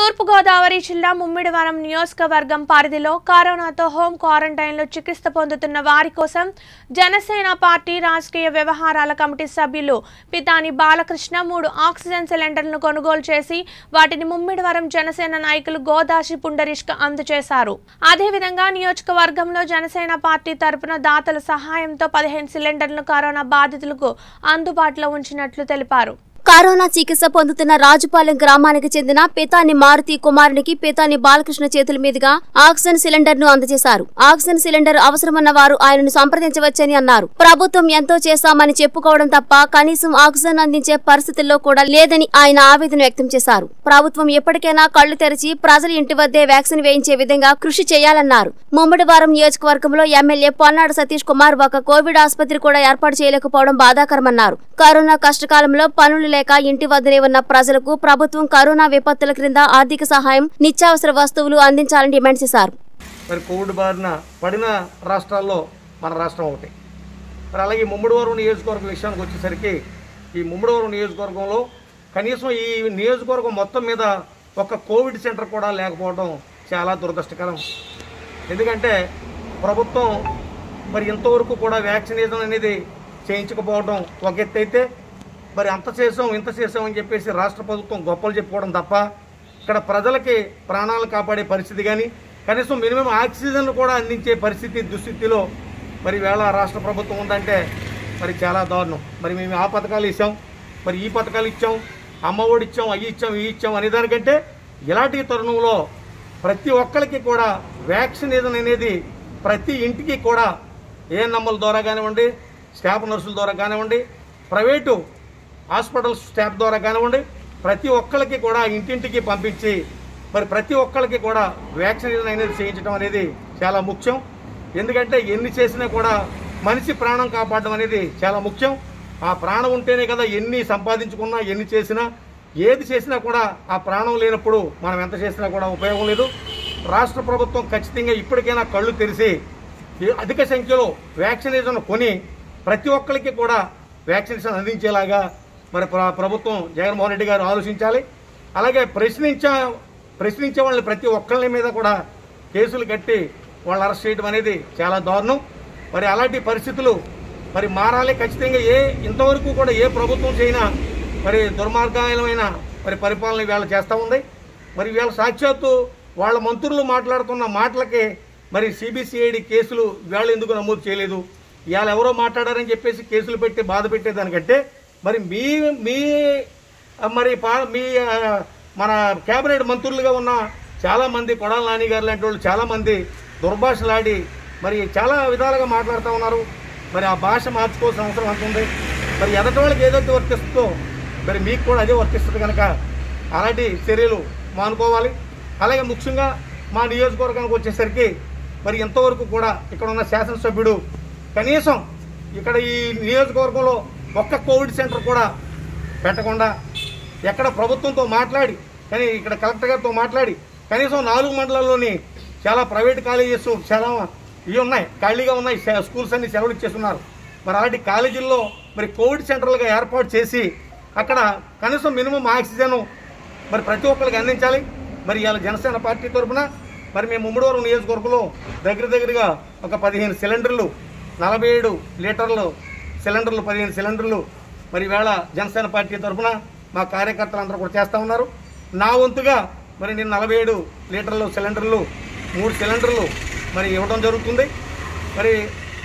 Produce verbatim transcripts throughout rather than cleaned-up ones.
తూర్పు గోదావరి జిల్లా ముమ్మిడివరం నియోజకవర్గం పరిధిలో కరోనాతో హోం క్వారంటైన్లో చికిత్స పొందుతున్న వారి కోసం జనసేన పార్టీ రాజకీయ వ్యవహారాల కమిటీ సభ్యులు పితాని బాలకృష్ణ మూడు ఆక్సిజన్ సిలిండర్లను కొనుగోలు చేసి వాటిని ముమ్మిడివరం జనసేన నాయకులు గోదాశి పుండరీష్కు అందజేశారు. అదేవిధంగా నియోజకవర్గంలో జనసేన పార్టీ తరపున దాతల సహాయంతో పదిహేను సిలిండర్లను కరోనా బాధితులకు అందుబాటులో ఉంచినట్లు తెలిపారు. కరోనా చికిత్స పొందుతున్న రాజుపాలెం గ్రామానికి చెందిన పితాని మారుతి కుమారునికి పితాని బాలకృష్ణ చేతుల మీదుగా ఆక్సిజన్ సిలిండర్ ను అందజేశారు. ఆక్సిజన్ సిలిండర్ అవసరమన్న వారు ఆయనను సంప్రదించవచ్చని అన్నారు. ప్రభుత్వం ఎంతో చేశామని చెప్పుకోవడం తప్ప కనీసం ఆక్సిజన్ అందించే పరిస్థితుల్లో కూడా లేదని ఆయన ఆవేదన వ్యక్తం చేశారు. ప్రభుత్వం ఎప్పటికైనా కళ్లు తెరిచి ప్రజల ఇంటి వద్దే వ్యాక్సిన్ వేయించే విధంగా కృషి చేయాలన్నారు. ముమ్మిడివరం నియోజకవర్గంలో ఎమ్మెల్యే పొన్నాడు సతీష్ కుమార్ ఒక కోవిడ్ ఆసుపత్రి కూడా ఏర్పాటు చేయలేకపోవడం బాధాకరమన్నారు. కరోనా కష్టకాలంలో పనులు లేక ఇంటి వద్దనే ఉన్న ప్రజలకు ప్రభుత్వం కరోనా విపత్తుల క్రింద ఆర్థిక సహాయం నిత్యావసర వస్తువులు అందించాలని డిమాండ్ చేశారు. మరి కోవిడ్ బారిన పడిన రాష్ట్రాల్లో మన రాష్ట్రం ఒకటి. మరి అలాగే ముమ్మిడివరం నియోజకవర్గం విషయానికి వచ్చేసరికి ఈ ముమ్మిడివరం నియోజకవర్గంలో కనీసం ఈ నియోజకవర్గం మొత్తం మీద ఒక కోవిడ్ సెంటర్ కూడా లేకపోవడం చాలా దురదృష్టకరం. ఎందుకంటే ప్రభుత్వం మరి ఇంతవరకు కూడా వ్యాక్సినేషన్ అనేది చేయించకపోవడం ఒక ఎత్తు అయితే, మరి అంత చేసాం ఇంత చేసాం అని చెప్పేసి రాష్ట్ర ప్రభుత్వం గొప్పలు చెప్పుకోవడం తప్ప ఇక్కడ ప్రజలకి ప్రాణాలు కాపాడే పరిస్థితి కానీ కనీసం మినిమం ఆక్సిజన్ కూడా అందించే పరిస్థితి దుస్థితిలో మరి వేళ రాష్ట్ర ప్రభుత్వం ఉందంటే మరి చాలా దారుణం. మరి మేము ఆ పథకాలు ఇచ్చాం, మరి ఈ పథకాలు ఇచ్చాం, అమ్మఒడి ఇచ్చాం, అవి ఇచ్చాం ఇవి ఇచ్చాం అనేదానికంటే ఇలాంటి తరుణంలో ప్రతి ఒక్కరికి కూడా వ్యాక్సినేషన్ అనేది ప్రతి ఇంటికి కూడా ఏఎన్ఎంల ద్వారా కానివ్వండి, స్టాఫ్ నర్సుల ద్వారా కానివ్వండి, ప్రైవేటు హాస్పిటల్ స్టాఫ్ ద్వారా కానివ్వండి, ప్రతి ఒక్కరికి కూడా ఇంటింటికి పంపించి మరి ప్రతి ఒక్కరికి కూడా వ్యాక్సినేషన్ అనేది చేయించడం అనేది చాలా ముఖ్యం. ఎందుకంటే ఎన్ని చేసినా కూడా మనిషి ప్రాణం కాపాడడం అనేది చాలా ముఖ్యం. ఆ ప్రాణం ఉంటేనే కదా ఎన్ని సంపాదించుకున్నా ఎన్ని చేసినా ఏది చేసినా కూడా ఆ ప్రాణం లేనప్పుడు మనం ఎంత చేసినా కూడా ఉపయోగం లేదు. రాష్ట్ర ప్రభుత్వం ఖచ్చితంగా ఇప్పటికైనా కళ్ళు తెరిచి అధిక సంఖ్యలో వ్యాక్సినేషన్ కొని ప్రతి ఒక్కరికి కూడా వ్యాక్సినేషన్ అందించేలాగా మరి ప్రభుత్వం జగన్మోహన్ రెడ్డి గారు ఆలోచించాలి. అలాగే ప్రశ్నించే ప్రశ్నించే వాళ్ళని ప్రతి ఒక్కళ్ళ మీద కూడా కేసులు కట్టి వాళ్ళు అరెస్ట్ చేయడం అనేది చాలా దారుణం. మరి అలాంటి పరిస్థితులు మరి మారాలి. ఖచ్చితంగా ఏ ఇంతవరకు కూడా ఏ ప్రభుత్వం చేయనా మరి దుర్మార్గమైన మరి పరిపాలన వీళ్ళు చేస్తూ ఉంది. మరి వీళ్ళ సాక్షాత్తు వాళ్ళ మంత్రులు మాట్లాడుతున్న మాటలకి మరి సిబిసిఐడి కేసులు వీళ్ళు ఎందుకు నమోదు చేయలేదు? ఇవాళ ఎవరో మాట్లాడారని చెప్పేసి కేసులు పెట్టి బాధ పెట్టేదానికంటే మరి మీ మీ మరి మీ మన కేబినెట్ మంత్రులుగా ఉన్న చాలామంది కొడాల నాని గారు లాంటి వాళ్ళు చాలామంది దుర్భాషలాడి మరి చాలా విధాలుగా మాట్లాడుతూ ఉన్నారు. మరి ఆ భాష మార్చుకోవాల్సిన అవసరం అంతుంది. మరి ఎదటి వాళ్ళకి ఏదైతే వర్తిస్తుందో మరి మీకు కూడా అదే వర్తిస్తుంది కనుక అలాంటి చర్యలు మానుకోవాలి. అలాగే ముఖ్యంగా మా నియోజకవర్గానికి వచ్చేసరికి మరి ఎంతవరకు కూడా ఇక్కడ ఉన్న శాసనసభ్యుడు కనీసం ఇక్కడ ఈ నియోజకవర్గంలో ఒక్క కోవిడ్ సెంటర్ కూడా పెట్టకుండా ఎక్కడ ప్రభుత్వంతో మాట్లాడి కానీ ఇక్కడ కలెక్టర్ గారితో మాట్లాడి కనీసం నాలుగు మండలాల్లోని చాలా ప్రైవేట్ కాలేజెస్ చాలా ఇవి ఉన్నాయి, ఖాళీగా ఉన్నాయి, స్కూల్స్ అన్ని సెలవులు ఇచ్చేస్తున్నారు. మరి అలాంటి కాలేజీల్లో మరి కోవిడ్ సెంటర్లుగా ఏర్పాటు చేసి అక్కడ కనీసం మినిమం ఆక్సిజన్ మరి ప్రతి ఒక్కరికి అందించాలి. మరి ఇవాళ జనసేన పార్టీ తరఫున మరి మేము ముమ్మిడివరం నియోజకవర్గంలో దగ్గర దగ్గరగా ఒక పదిహేను సిలిండర్లు నలభై ఏడు లీటర్లు సిలిండర్లు పదిహేను సిలిండర్లు మరి వేళ జనసేన పార్టీ తరఫున మా కార్యకర్తలందరూ కూడా చేస్తూ ఉన్నారు. నా వంతుగా మరి నేను నలభై ఏడు లీటర్లు సిలిండర్లు మూడు సిలిండర్లు మరి ఇవ్వడం జరుగుతుంది. మరి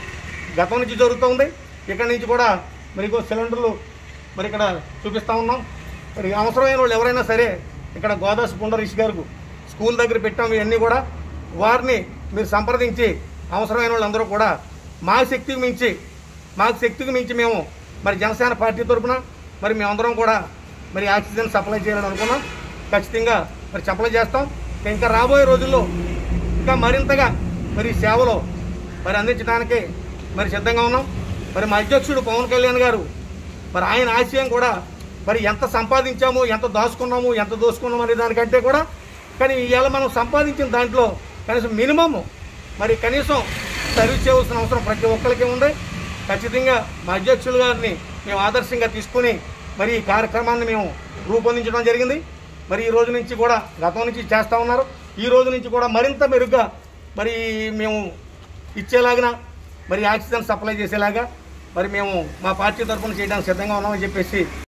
గతం నుంచి జరుగుతుంది, ఇక్కడి నుంచి కూడా మరి ఇంకో సిలిండర్లు మరి ఇక్కడ చూపిస్తూ ఉన్నాం. మరి అవసరమైన వాళ్ళు ఎవరైనా సరే ఇక్కడ గోదాశి పుండరీష్ గారు స్కూల్ దగ్గర పెట్టాము. ఇవన్నీ కూడా వారిని మీరు సంప్రదించి అవసరమైన వాళ్ళందరూ కూడా మా శక్తికి మించి మాకు శక్తికి మించి మేము మరి జనసేన పార్టీ తరఫున మరి మేమందరం కూడా మరి ఆక్సిజన్ సప్లై చేయాలని అనుకున్నాం. ఖచ్చితంగా మరి సప్లై చేస్తాం. ఇంకా రాబోయే రోజుల్లో ఇంకా మరింతగా మరి సేవలో మరి అందించడానికి మరి సిద్ధంగా ఉన్నాం. మరి మా అధ్యక్షుడు పవన్ కళ్యాణ్ గారు మరి ఆయన ఆశయం కూడా మరి ఎంత సంపాదించాము, ఎంత దాచుకున్నాము, ఎంత దోసుకున్నాము అనే దానికంటే కూడా కానీ ఇవాళ మనం సంపాదించిన దాంట్లో కనీసం మినిమము మరి కనీసం సర్వీస్ చేయవలసిన అవసరం ప్రతి ఒక్కరికి ఉంది. ఖచ్చితంగా మా అధ్యక్షులు గారిని మేము ఆదర్శంగా తీసుకుని మరి ఈ కార్యక్రమాన్ని మేము రూపొందించడం జరిగింది. మరి ఈ రోజు నుంచి కూడా గతం నుంచి చేస్తూ ఉన్నారు. ఈ రోజు నుంచి కూడా మరింత మెరుగ్గా మరి మేము ఇచ్చేలాగిన మరి ఆక్సిజన్ సప్లై చేసేలాగా మరి మేము మా పార్టీ తరఫున చేయడానికి సిద్ధంగా ఉన్నామని చెప్పేసి